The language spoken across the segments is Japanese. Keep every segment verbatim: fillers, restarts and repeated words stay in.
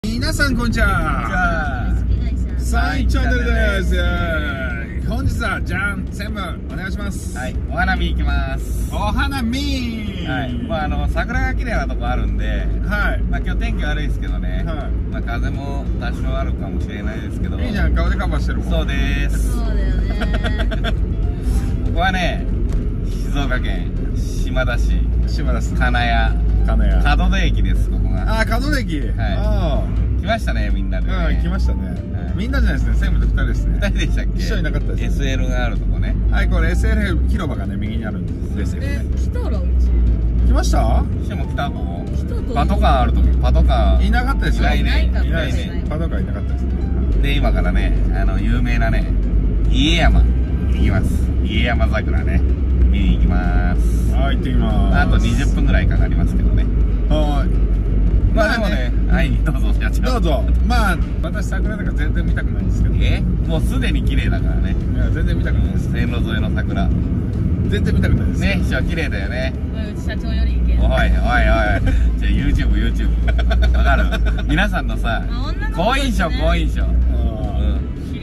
皆さんこんにちは。サインチャンネルです。本日はじゃん専務お願いします。 はい、お花見行きます。 お花見。 はい、まああの桜が綺麗なとこあるんで、はい、まあ今日天気悪いですけどね、はい、まあ風も多少あるかもしれないですけど。 いいじゃん、顔でカバーしてるもん。 そうです。 そうだよね。 ここはね、静岡県島田市島田市金谷金谷門出駅です。ここが。 ああ、門出駅。はい。 ああ。来ましたね、みんなでね。 うん、来ましたね。みんなじゃないですね、専務とふたりですね。 ふたりでしたっけ？ 一緒になかったです。 エスエル があるとこね。 はい、これ エスエル 広場がね、右にあるんですよね。 え、来たらうち。 来ました？ しても来たの？ 来たと。 パトカーあるとき、パトカー。 いなかったですよ。 いないね。 いないね。パトカーいなかったですね。 で、今からね、あの、有名なね、家山、行きます。家山桜ね、見に行きます。 はい、行ってきます。 あとにじゅっぷんぐらいかかりますけどね。 はい。 まあでもね、はい、どうぞ、社長。 どうぞ。まあ、私桜とか全然見たくないんですけど。 え？もうすでに綺麗だからね。 いや、全然見たくないです。 線路沿いの桜。 全然見たくないです。 ね、師匠綺麗だよね。 うち社長よりいける。 おい、おい、おい。じゃあ YouTube、YouTube。わかる？皆さんのさ、好印象、好印象。うん。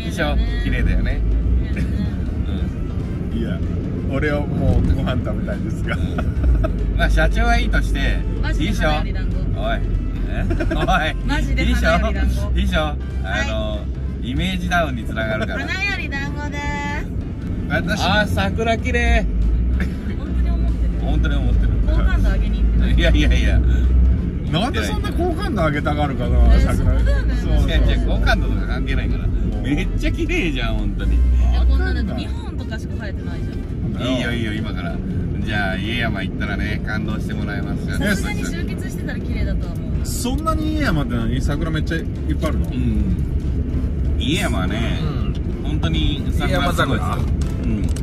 師匠、綺麗だよね。 うん。いや、俺はもうご飯食べたいですが。 まあ社長はいいとして、いいっしょ。おい。おい。 マジで花より団子。 いいっしょ。あの、イメージダウンにつながるから。 花より団子でーす。あー、桜綺麗。 本当に思ってる。 本当に思ってる。 好感度上げに行ってる。 いやいやいや。 なんでそんな好感度上げたがるかな、桜。 そうだよね。 そういやいや、好感度とか関係ないから。めっちゃ綺麗じゃん、本当に。 いや、こんなだってにほんとかしか生えてないじゃん。 いいよいいよ、今から。じゃあ家山行ったらね、感動してもらえますから。 そんなに集結してたら綺麗だとは思う。 そんなに家山ってのに桜めっちゃいっぱいあるの？ うん。家山はね、本当に桜すごいですよ。うん。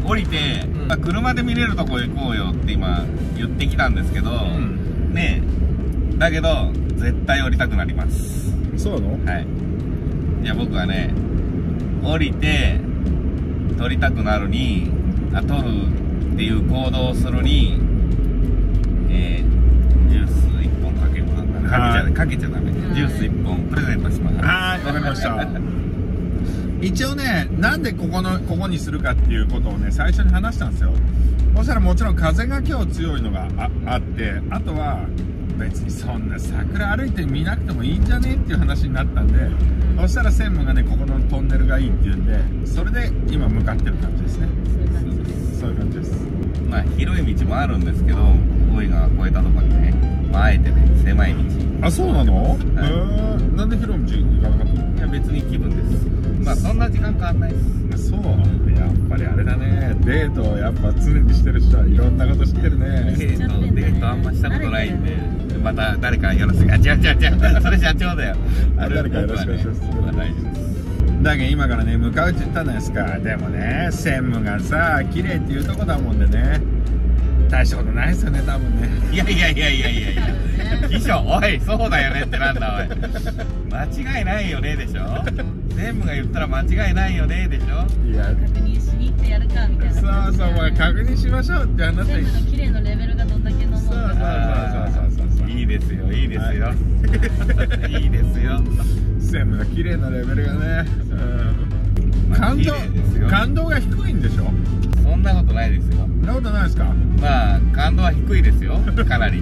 降りて、まあ車で見れるとこ行こうよって今言ってきたんですけど、ねえ。だけど絶対降りたくなります。 そうなの？ はい。じゃあ僕はね、降りて撮りたくなるに、あ、撮るっていう行動をするに、えー、ジュースいっぽんかけるかけちゃかけちゃダメ。ジュースいっぽんプレゼントします。 はい、わかりました。一応ね、なんでここのここにするかっていうことをね、最初に話したんですよ。そしたらもちろん風が今日強いのが あ, あってあとは別にそんな桜歩いて見なくてもいいんじゃねっていう話になったんで、そしたら専務がね、ここのトンネルがいいっていうんで、それで今向かってる感じですね。そういう感じです。 まあ広い道もあるんですけど、大井川越えたとこにね、まあ、あえてね、狭い道。 あ、そうなの？へえ。なんで広い道行かなかったの？ いや、別に気分です。まあそんな時間変わんないです。 そう。やっぱりあれだね。デートをやっぱ常にしてる人はいろんなこと知ってるね。 デート、デートあんましたことないんで、また誰かよろしく。あ、違う違う違う。それ社長だよ。 あ、誰かよろしくお願いします。 大丈夫です。 だけど今からね、向かうって言ったじゃないですか。でもね、専務がさ、綺麗っていうとこだもんでね、大したことないですよね、多分ね。 いやいやいやいやいやいや。秘書、おい、そうだよねってなんだ、おい。間違いないよねでしょ。専務が言ったら間違いないよねでしょ。 いや、 確認しに行ってやるかみたいな。 そうそう、まあ、確認しましょうって話で。 専務の綺麗のレベルがどんだけのものか。 そうそうそうそうそう。 いいですよ、いいですよ。いいですよ。 専務の綺麗なレベルがね、感動、感動が低いんでしょ。 そんなことないですよ。 そんなことないですか。 まあ感度は低いですよ、かなり。うん、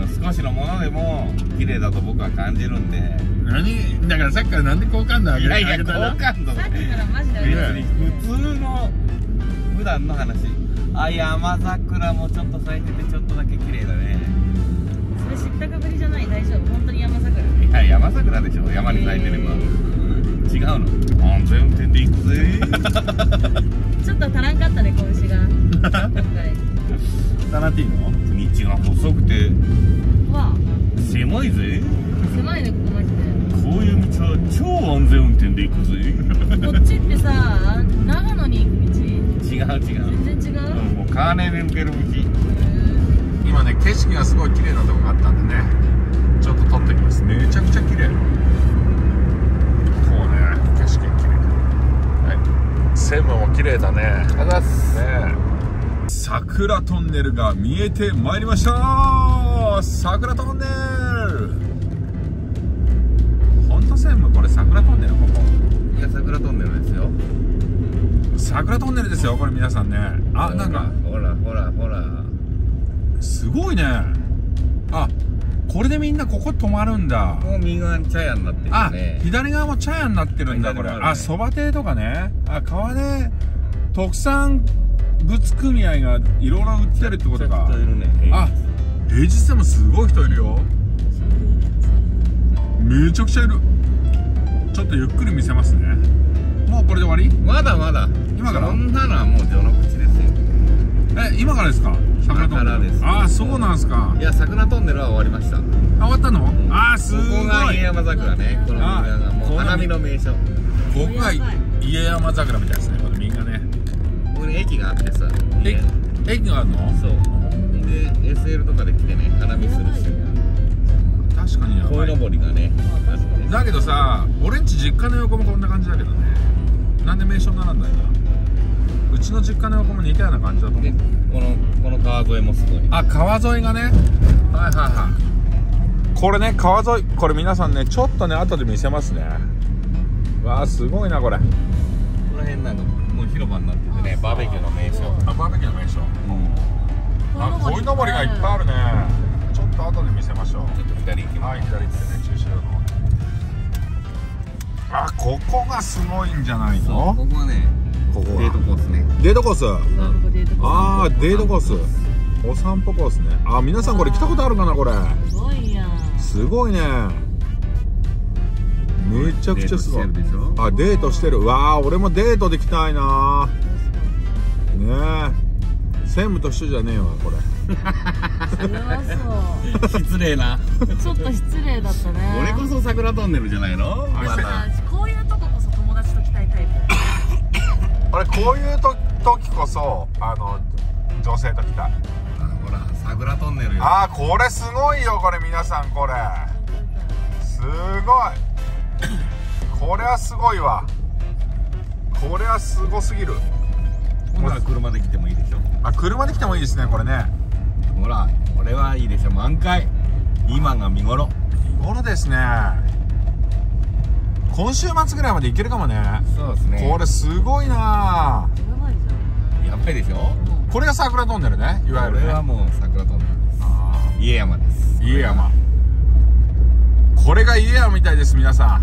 少しのものでも綺麗だと僕は感じるんで。 何だからさっきからなんで好感度上げたいやいや、好感度さっきからマジで別に普通の普段の話。あ、山桜もちょっと咲いててちょっとだけ綺麗だね。 それ知ったかぶりじゃない？大丈夫？本当に山桜？ いや、山桜でしょ、山に咲いてれば。違うの？安全運転で行くぜ。 ちょっと足らんかったね、子牛が今回。 タナティーノ？ 道が細くてわあ、 狭いぜ。 狭いね、ここマジで。 こういう道は超安全運転で行くぜ。 こっちってさ、長野に行く道？ 違う違う。 全然違う？ うん、もう川根で抜ける道。 今ね、景色がすごい綺麗なとこがあったんでね、ちょっと撮ってきます。めちゃくちゃ綺麗。こうね、景色が綺麗。はい。専務も綺麗だね。ありがとうございます。ね。桜トンネルが見えてまいりました。桜トンネル。 れ桜トンネル、ここいや桜トンネルですよ。 桜トンネルですよこれ皆さんね。あ、なんかほらほらほらすごいね。あ、これでみんなここ泊まるんだ。 もう右側に茶屋になってるあ、 ね。 左側も茶屋になってるんだこれ。 左側あるねあ、そば亭とかね。あ、川根特産物組合がいろいろ売ってるってことか。 ちょっといるね。 あ、平日でもすごい人いるよ。めちゃくちゃいる。ちょっとゆっくり見せますね。もうこれで終わり？ まだまだ。 今からそんなのはもう序の口ですよ。 え、今からですか？桜トンネル。 今からです。 あ、そうなんですか。 いや桜トンネルは終わりました。 あ、終わったの？あー、すごい。 ここが家山桜ね。この右側がもう花見の名所。 ここが家山桜みたいですね。これみんなね。 ここに駅があってさ。 駅駅があるの？ そう。で エスエル とかで来てね花見するし。 確かにやばい。 鯉のぼりがね。 だけどさ、俺んち実家の横もこんな感じだけどね。なんで名所にならんだよな。うちの実家の横も似たような感じだと思でう。 このこの川沿いもすごい。 あ、川沿いがね。はいはいはい。これね、川沿い、これ皆さんね、ちょっとね、後で見せますね。わあ、すごいなこれ。 この辺なんかもう広場になっててね、バーベキューの名所。 あ、バーベキューの名所。あ、鯉のぼりがいっぱいあるね。ちょっと後で見せましょう。 ちょっと左行きます。 はい、左行ってね、駐車場の方に。あ、ここがすごいんじゃないそう、 の？ ここはね、 ここデートコースね。 デートコース。ああ、デートコース。 ス。お散歩コースね。あ、皆さんこれ来たことあるかなこれ。 すごいやん。 すごいね。めちゃくちゃすごい。 デートしてるでしょ？ あ、デートしてる。わあ、俺もデートできたいな。ねえ。専務と一緒じゃねえわこれ。 それはそ失礼な。 う。ちょっと失礼だったね。 俺こそ桜トンネルじゃないの？ あまだ。 こういうとここそ友達と来たいタイプ。 俺こういうと時こそあの女性と来たい。 ほら桜トンネルよ。 あー、これすごいよこれ皆さんこれ。すごい。これはすごいわ。これはすごすぎる。 ほら車で来てもいいでしょ。 あ、車で来てもいいですねこれね。 ほらこれはいいでしょ。満開。今が見頃。 見頃ですね。今週末ぐらいまで行けるかもね。 そうですね。 これすごいな。 やばいじやばいでしょ。 これが桜トンネルね、いわゆるね。 これはもう桜トンネルです。 あ家山です。 ー、家山。これが家山みたいです皆さ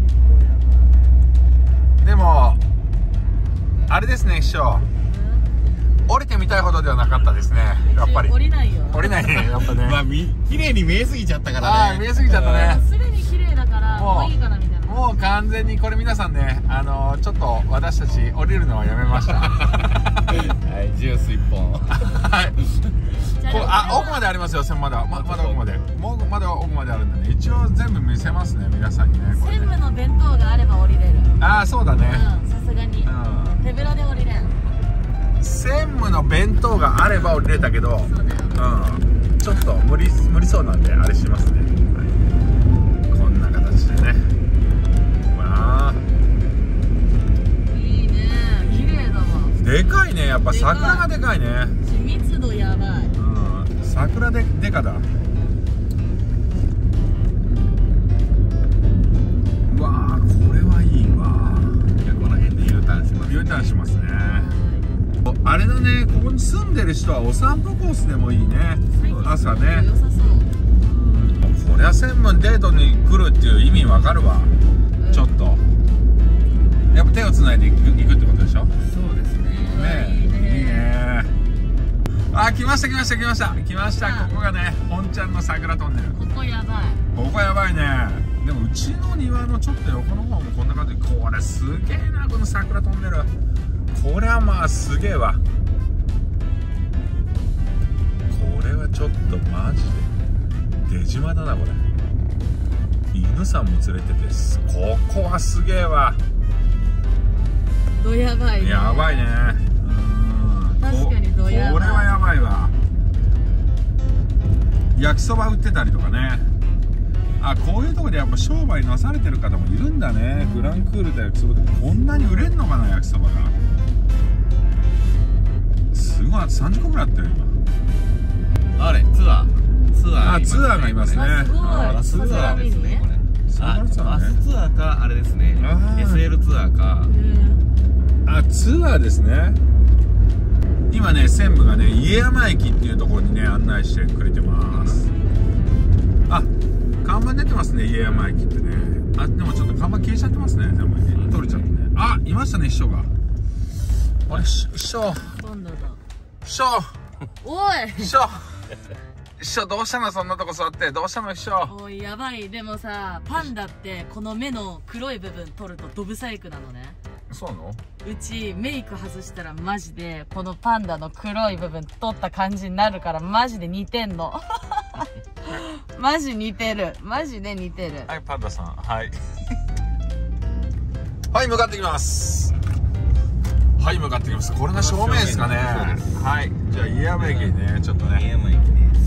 ん。でもあれですね師匠、降りてみたいほどではなかったですねやっぱり。 降りないよ。 降りないねやっぱね。 まあみ綺麗に見えすぎちゃったからね。 ああ、見えすぎちゃったね。 すでに綺麗だからもういいかなみたいな。 もう完全にこれ皆さんね、あのー、ちょっと私たち降りるのはやめました。 はい、ジュースいっぽん。 はい。こうあ、奥までありますよ、まだ、ま、まだ奥まで。もうまだ奥まであるんでね。一応全部見せますね、皆さんにね。これ専ね。 務の弁当があれば降りれる。 ああ、そうだね。 うん、さすがに。 う手ぶらで降りれん。 ん。専務の弁当があれば降りれたけど、 そうだよ。 うん。ちょっと無理、無理そうなんで、あれしますね。はい、こんな形でね。わあ。 いいね。綺麗だわ。 でかいね、やっぱ桜がでかいね。 密度やばい。 うん。桜で、でかだ。うわあ、これはいいわ。 じゃあこの辺で U ターンします。 U ターンしますね。あれだね、ここに住んでる人はお散歩コースでもいいね。朝ね。 良さそう。 こりゃ専務デートに来るっていう意味わかるわ。ちょっと。やっぱ手をつないで行く、行くってことでしょ。 そうですね。 ねえ、 いいね。 いいね。あ、来ました来ました来ました来ました。ここがね、本ちゃんの桜トンネル。 ここやばい。 ここやばいね。でもうちの庭のちょっと横の方もこんな感じで、これすげえなこの桜トンネル。これはまあすげえわ。これはちょっとマジで出島だなこれ。犬さんも連れてて、ここはすげえわ。 どやばいね。 やばいね。うん。 確かにどやばい。 これはやばいわ。焼きそば売ってたりとかね。あ、こういうとこでやっぱ商売なされてる方もいるんだね。グランクールで焼きそばってこんなに売れんのかな、焼きそばが。すごい、あとさんじゅっこぐらいあったよ今。 あれツアーツアーあ、ツアーがいますね。 あすごいあ、ツアーさすがにね。 そそうなってたのバね。 スツアーかあれですね、 あーエスエル ツアーか。 あ、ツアーですね。今ね、専務がね、家山駅っていうところにね、案内してくれてます。あ、看板出てますね、家山駅ってね。あ、でもちょっと看板消えちゃってますね、全部ね。取れちゃってね。あ、いましたね、師匠が。あれ、師匠。 パンダだ。 師匠。 おい師匠。師匠、どうしたの、そんなとこ座って。どうしたの、師匠。 おい、やばい。でもさ、パンダってこの目の黒い部分取るとドブサイクなのね。 そうなの？ うちメイク外したらマジでこのパンダの黒い部分取った感じになるからマジで似てんの。マジ似てる。マジで似てる。 はい、パンダさん。はい。はい、向かってきます。はい、向かってきます。これが正面ですかね。はい。じゃあ、家山駅にね、ちょっと家ね、 山駅です。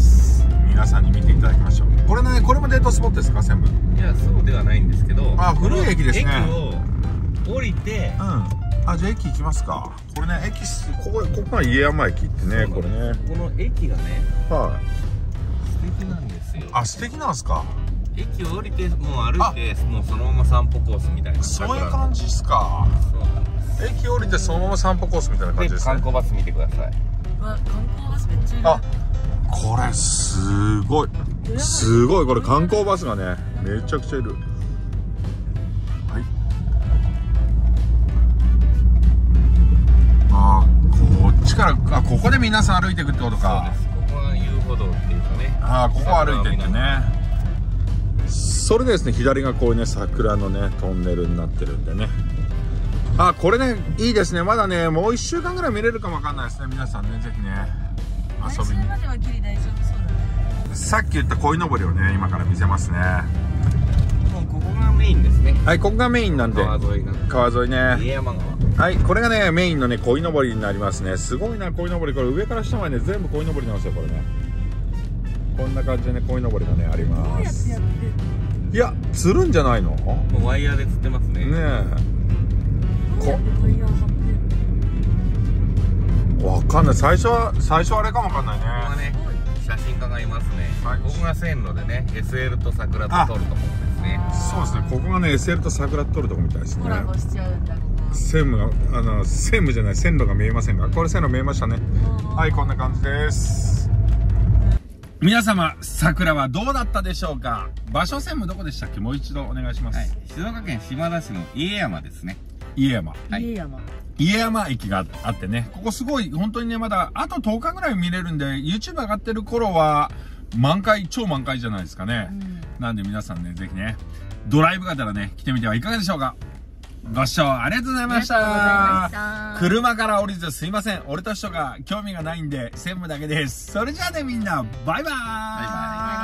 皆さんに見ていただきましょう。これね、これもデートスポットですか、専務。 いや、そうではないんですけど、 あ、古い駅ですね。 駅を降りて、 うん。あ、じゃあ駅行きますか。これね、駅す、ここ、ここが家山駅ってね、これね。 この駅がね、 はい。 素敵なんですよ。 あ、素敵なんですか。 駅を降りて、もう歩いて、もうそのまま散歩コースみたいな。 そういう感じっすか。 そうなんです。 駅降りてそのまま散歩コースみたいな感じで、 ですね。 観光バス見てください。 うわ、観光バスめっちゃいる。 あ、これすごい。すごい、これ観光バスがね、めちゃくちゃいる。はい。あー、こっちから、あ、ここで皆さん歩いていくってことか。 そうです。ここが遊歩道っていうかね。 ああ、ここ歩いてってね。それでですね、左がこういうね、桜のね、トンネルになってるんでね。あ、これね、いいですね。まだね、もういっしゅうかんぐらい見れるかもわかんないですね。皆さんね、ぜひね、遊びに。 来週まではギリ大丈夫そうだね。 さっき言った鯉のぼりをね、今から見せますね。 もうここがメインですね。 はい、ここがメインなんで。 川沿いが。 川沿いね。 家山川。 はい、これがね、メインのね、鯉のぼりになりますね。すごいな、鯉のぼり。これ上から下までね、全部鯉のぼりなんですよ、これね。こんな感じでね、鯉のぼりがね、ありどうまやってやす。 ってんの？ いや、釣るんじゃないの？ もうワイヤーで釣ってますね。 ねえ。 どうやってワイヤー張ってんの？ わかんない。最初は、最初はあれかもわかんないここがね。 ね、写真家がいますね。 はいここが線路でね、エスエル と桜と撮るところですね。 そうですね。ここがね、エスエル と桜撮るとこみたいですねコ。ラボしちゃうんだ、ここ。 専務が、あの、専務じゃない、線路が見えませんが、これ線路見えましたね。はい、こんな感じです。皆様、桜はどうだったでしょうか？場所専務どこでしたっけ？もう一度お願いします。 はい。静岡県島田市の家山ですね。 家山。 はい家山。 家山駅があってね、ここすごい、本当にね、まだ、あととおかぐらい見れるんで、YouTube 上がってる頃は、満開、超満開じゃないですかね。 うん、 なんで皆さんね、ぜひね、ドライブがてらね、来てみてはいかがでしょうか？ご視聴ありがとうございましありがとうございまた。 した。 車から降りずすいません。俺と人が興味がないんで、専務だけです。それじゃあね、みんな、バイバーイ。 バイバイ。